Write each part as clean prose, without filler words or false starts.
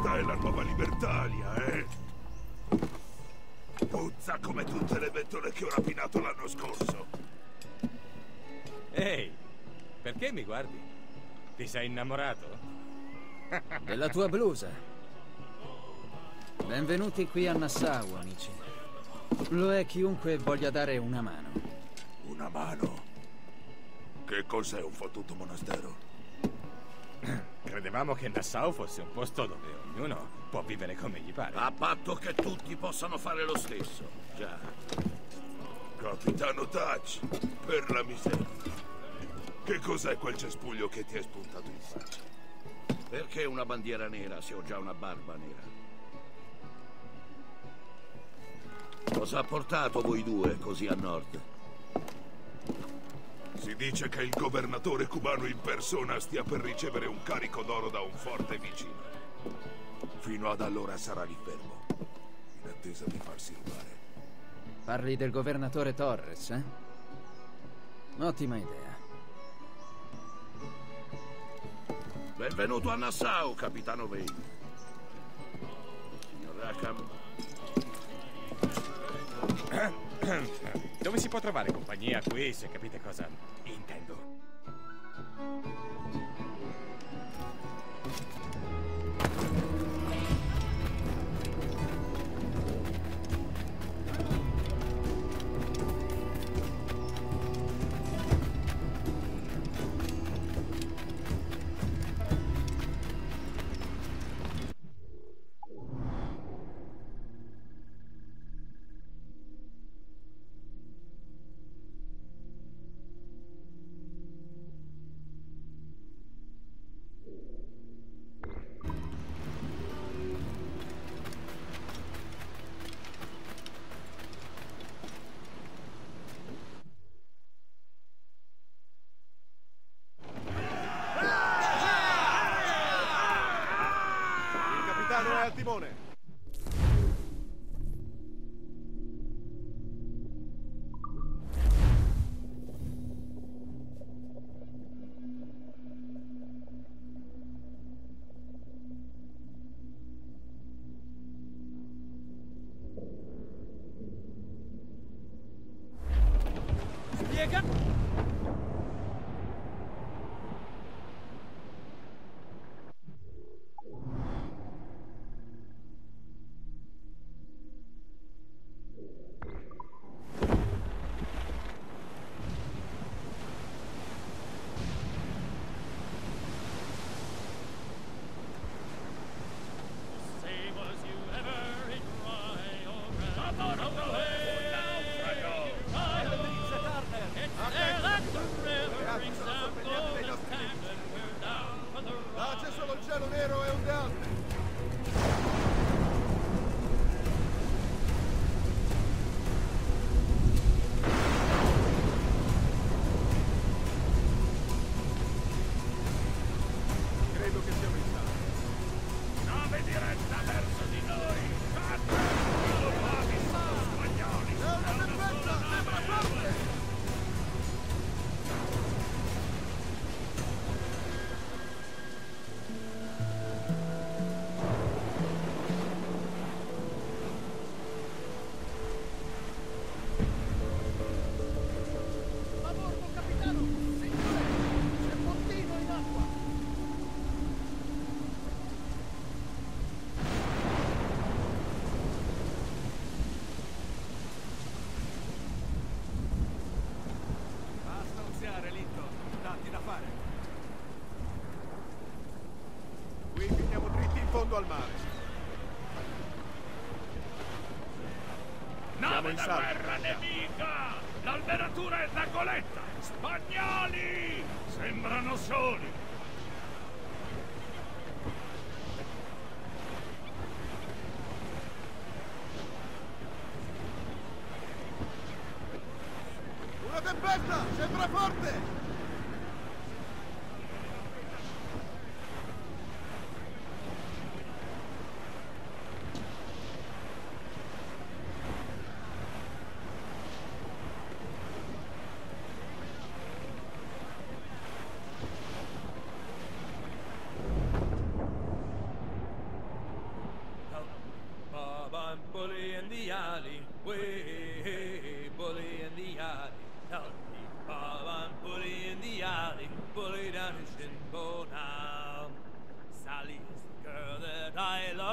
Questa è la nuova Libertalia, eh? Puzza come tutte le ventole che ho rapinato l'anno scorso. Ehi, perché mi guardi? Ti sei innamorato? Della tua blusa. Benvenuti qui a Nassau, amici. Lo è chiunque voglia dare una mano. Una mano? Che cos'è un fottuto monastero? Credevamo che Nassau fosse un posto dove ognuno può vivere come gli pare. A patto che tutti possano fare lo stesso. Già. Capitano Touch, per la miseria. Che cos'è quel cespuglio che ti è spuntato in faccia? Perché una bandiera nera se ho già una barba nera? Cosa ha portato voi due così a nord? Si dice che il governatore cubano in persona stia per ricevere un carico d'oro da un forte vicino. Fino ad allora sarà lì fermo, in attesa di farsi rubare. Parli del governatore Torres, eh? Ottima idea. Benvenuto a Nassau, capitano Wayne. Signor Rackham. Dove si può trovare compagnia qui, se capite cosa intendo? Al timone. Spiega. C'è solo il cielo nero e onde alte. Credo che siamo in salvo. Nave diretta verso di noi. I locali sono spagnoli. È una tempesta, sembra forte. Qui finiamo dritti in fondo al mare. Nave in da salvo. guerra nemica! L'alberatura è da goletta! Spagnoli! Sembrano soli! Una tempesta! Sembra forte!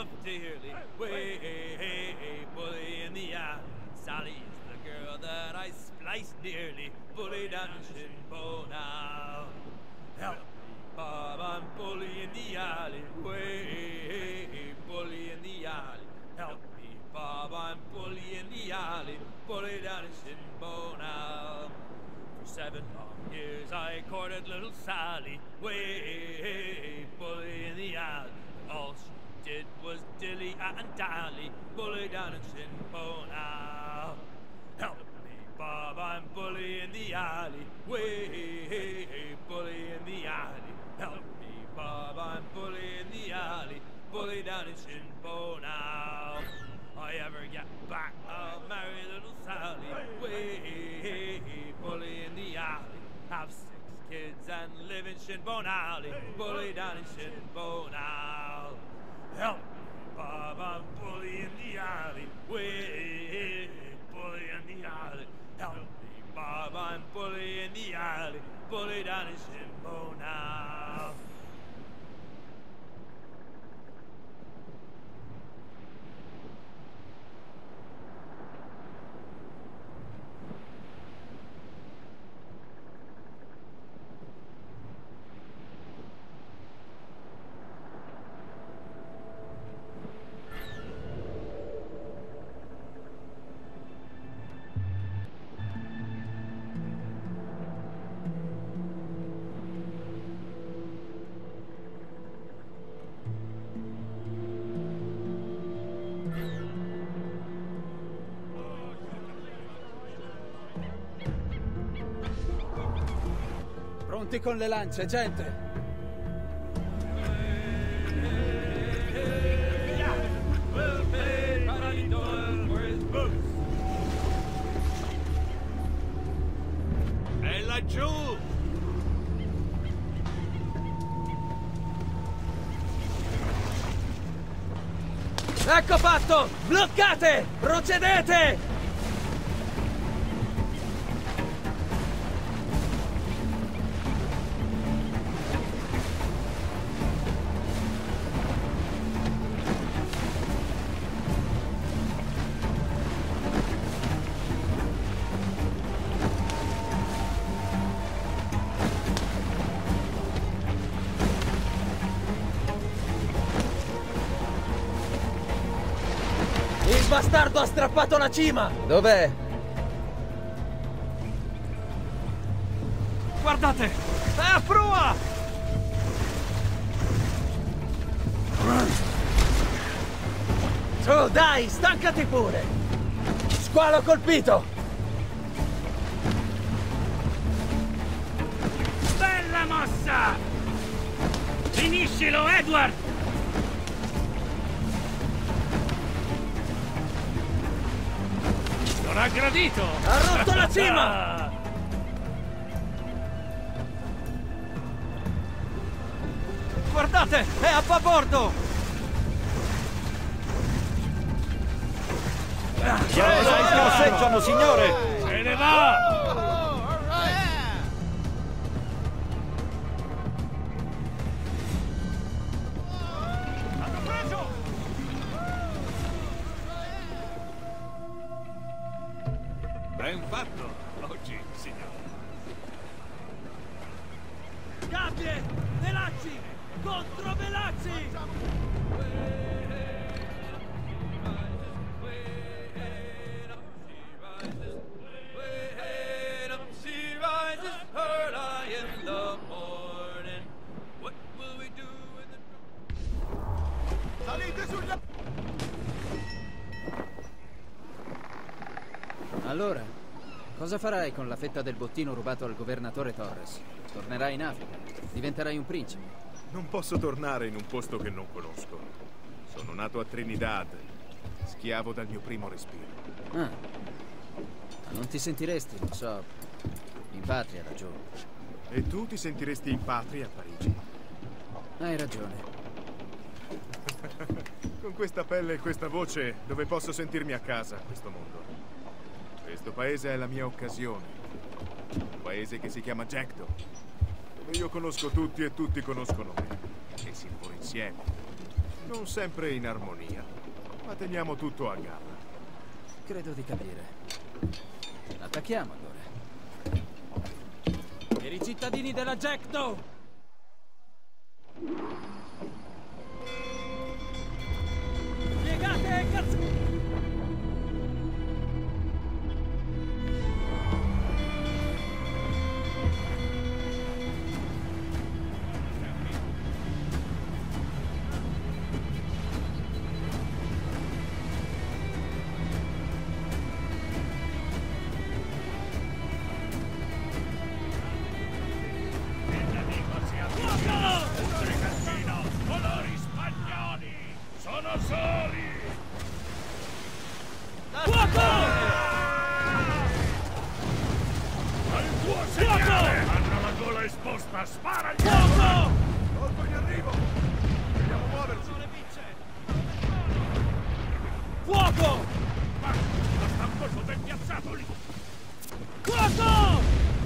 love dearly. Way, bully in the eye. Sally is the girl that I spliced dearly. Bully down the shin bone now. Help me, Bob, I'm bully in the alley. Way, bully in the alley. Help me, Bob, I'm bully in the alley. Bully down the shin bone now. For 7 long years I courted little Sally. Way, bully in the alley. All she did was dilly and dally. Bully down and shin bone now. Help me, Bob, I'm bully in the alley. Way, bully in the alley. Help me, Bob, I'm bully in the alley. Bully down and shin bone now. I ever get back, I'll marry little Sally. Way, bully in the alley. Have 6 kids and live in Shinbone Alley. Bully down in Shinbone Alley. Help me, Bob, I'm bully in the alley. Way, bully in the alley. Help me, Bob, I'm bully in the alley. Bully down in Shinbone Alley. Pronti con le lance, gente! È laggiù! Ecco fatto! Bloccate! Procedete! Il bastardo ha strappato la cima! Dov'è? Guardate! È a prua! Su, dai, stancati pure! Squalo colpito! Bella mossa! Finiscilo, Edward! Non ha gradito! Ha rotto la cima! Guardate, è a babordo! Scarseggiano, signore! Se ne va! Ben fatto oggi, signore. Gabbie! Velazzi! Contro Velazzi! Salite sulla... Allora, cosa farai con la fetta del bottino rubato al governatore Torres? Tornerai in Africa? Diventerai un principe? Non posso tornare in un posto che non conosco. Sono nato a Trinidad, schiavo dal mio primo respiro. Ah, ma non ti sentiresti, non so, in patria ragione. E tu ti sentiresti in patria a Parigi? Hai ragione. Con questa pelle e questa voce, dove posso sentirmi a casa a questo mondo? Questo paese è la mia occasione. Un paese che si chiama Jackdaw, dove io conosco tutti e tutti conoscono me. E si lavora insieme. Non sempre in armonia, ma teniamo tutto a galla. Credo di capire. Attacchiamo allora. Per i cittadini della Jackdaw! Piegate, cazzo! Colori spagnoli! Sono soli! Fuoco! Al tuo segnale! Hanno la gola esposta! Sparagli! Fuoco! Colpo in arrivo! Dobbiamo muoverci! Fuoco! Ma sta un colpo ben piazzato lì! Fuoco!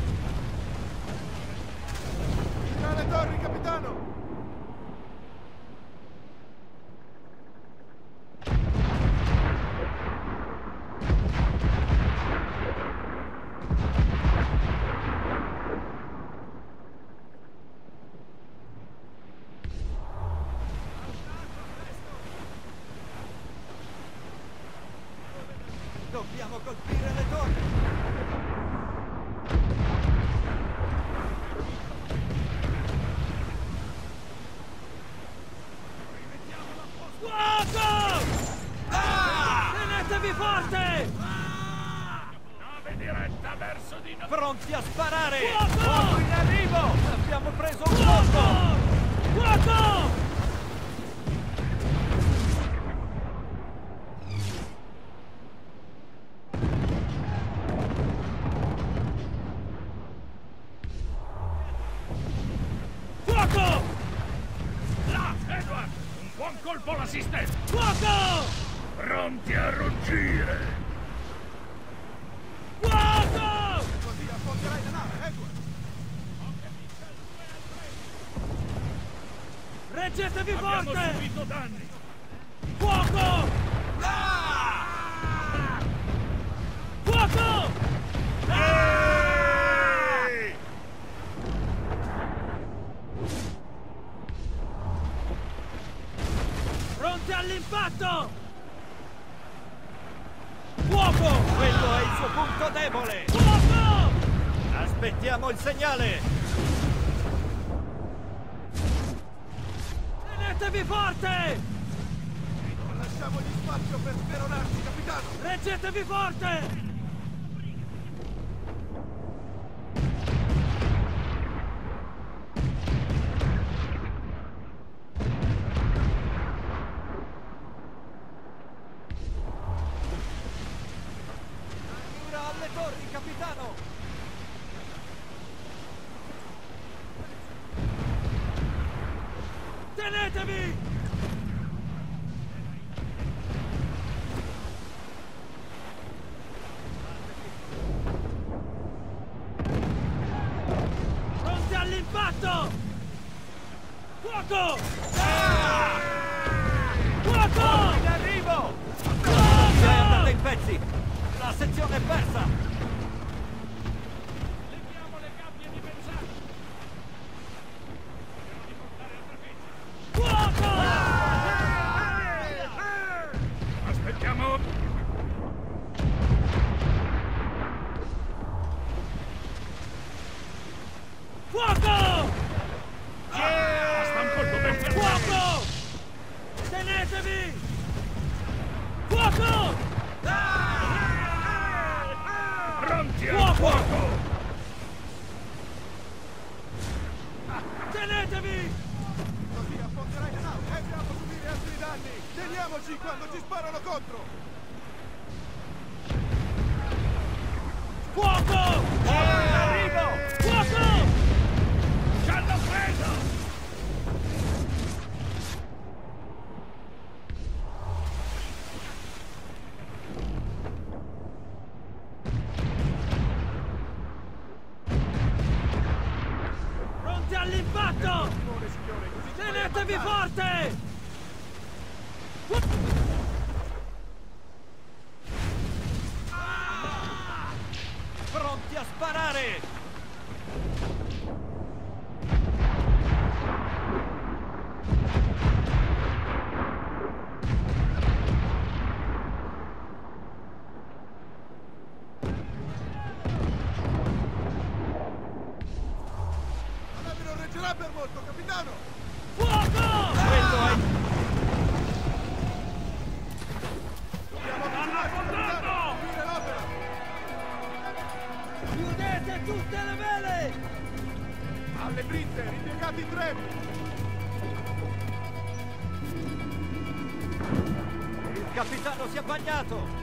Tra le torri, capitano! Dobbiamo colpire le torri! Fuoco! Tenetevi forte! Nave diretta verso di noi! Pronti a sparare! Fuoco in arrivo! Abbiamo preso un Fuoco! Fuoco! Fuoco! Là, Edward! Un buon colpo all'assistenza! Fuoco! Pronti a ruggire! Fuoco! Così affonderai la nave, Edward! Reggetevi Abbiamo forte! subito danni! Fuoco! Fuoco! Ehi! Pronti all'impatto! Fuoco! Quello è il suo punto debole! Fuoco! Aspettiamo il segnale! Tenetevi forte! Non lasciamogli spazio per speronarci, capitano! Reggetevi forte! Mira alle torri, capitano! Tenetevi! Pronti all'impatto! Fuoco! Fuoco! In arrivo! Fuoco! È andata in pezzi! La sezione è persa! Leviamo le gabbie di benzina! Fuoco! Aspettiamo! Fuoco! Basta un colpo ben piazzato! Fuoco! Tenetevi! Fuoco! Pronti al Fuoco! fuoco! Tenetevi! Così affonderai la nave! Evitiamo subire altri danni! Teniamoci quando ci sparano contro! Fuoco! In arrivo! Fuoco! Ci hanno preso! Signore, così ci Tenetevi forte! Pronti a sparare! La nave non reggerà per molto, capitano! Fuoco! Quello è... Dobbiamo avvicinarci, finire l'opera! Chiudete tutte le vele! Alle dritte, ripiegati in tre! Il capitano si è bagnato!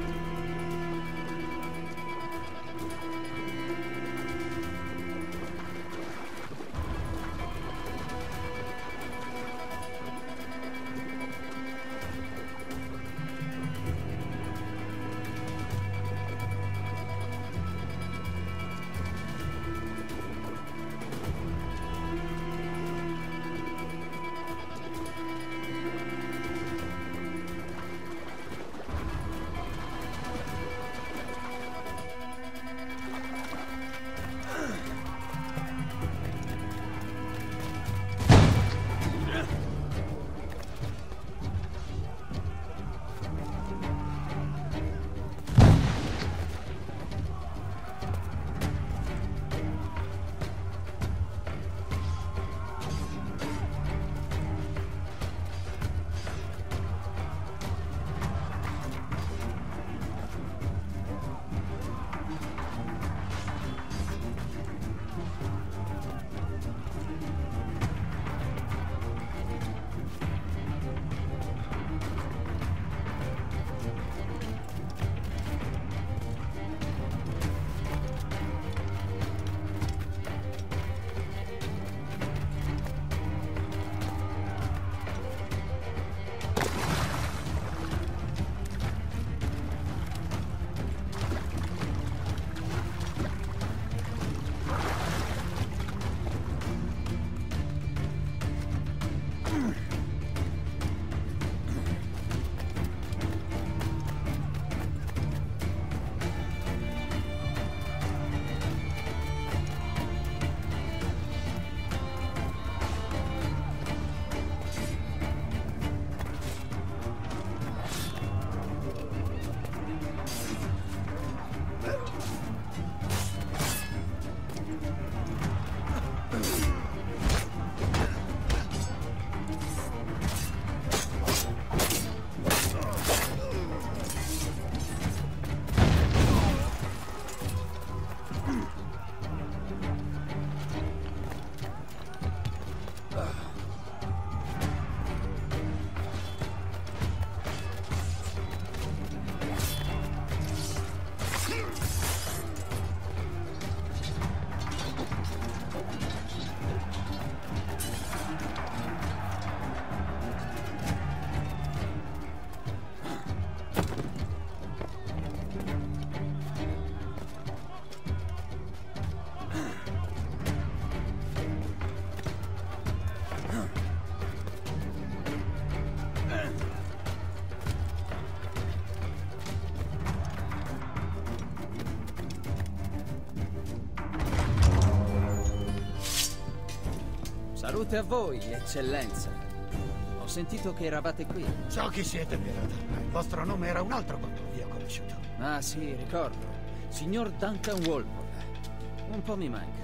Salute a voi, eccellenza. Ho sentito che eravate qui. So chi siete, pirata. Il vostro nome era un altro quando vi ho conosciuto. Ah sì, ricordo. Signor Duncan Walpole. Un po' mi manca.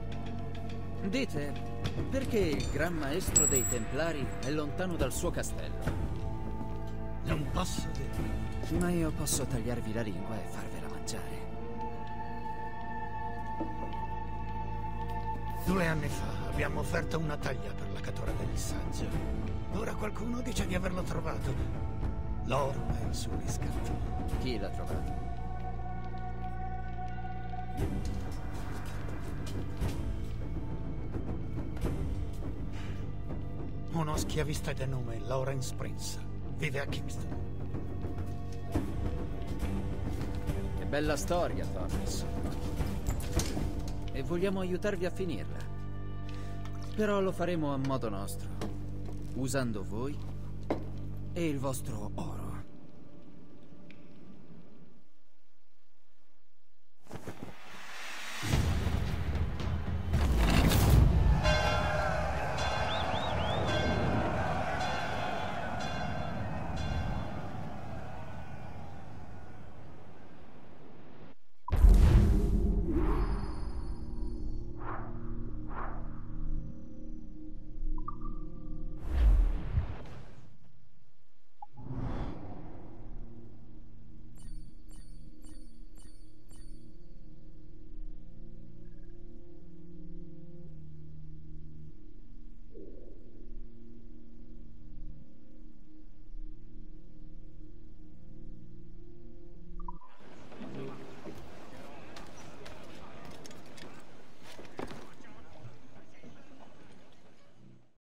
Dite, perché il Gran Maestro dei Templari è lontano dal suo castello? Non posso dirlo. Ma io posso tagliarvi la lingua e farvela mangiare. 2 anni fa abbiamo offerto una taglia per la cattura del saggio. Ora qualcuno dice di averlo trovato. L'oro è il suo riscatto. Chi l'ha trovato? Uno schiavista di nome Lawrence Prince. Vive a Kingston. Che bella storia, Torres. E vogliamo aiutarvi a finirla. Però lo faremo a modo nostro, usando voi e il vostro oro.